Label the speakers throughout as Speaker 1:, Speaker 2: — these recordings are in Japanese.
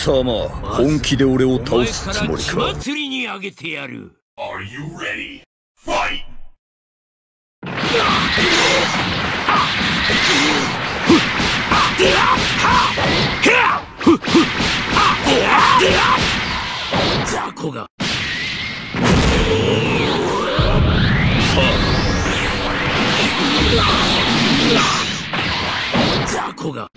Speaker 1: 様、本気で俺を倒すつもりか。
Speaker 2: 血祭りにあげてやる。
Speaker 3: Are you ready? Fight!
Speaker 2: 雑魚が。雑魚が。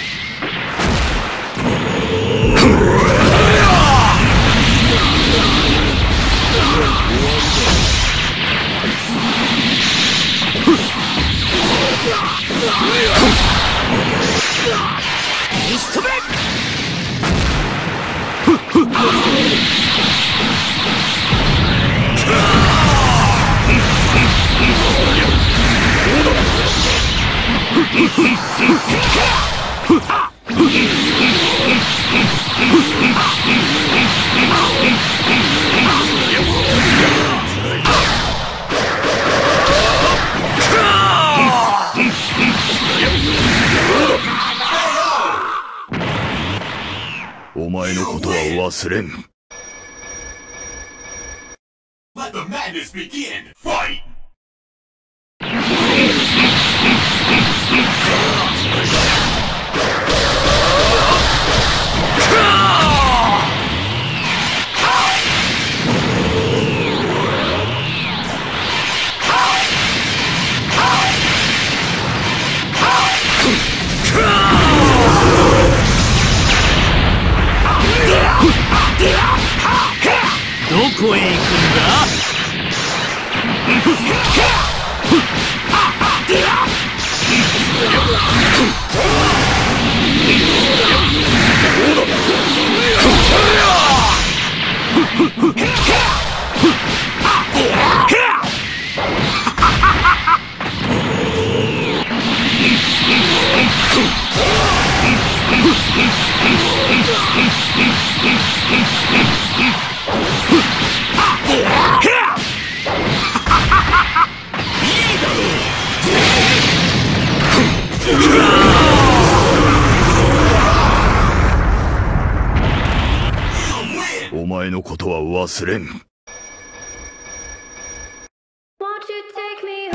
Speaker 2: 仕留め。
Speaker 1: お前のことは忘れん。
Speaker 3: Let the madness begin! Fight!
Speaker 2: どこへ行くんだ？
Speaker 1: お前のことは忘れん。
Speaker 4: Won't you take me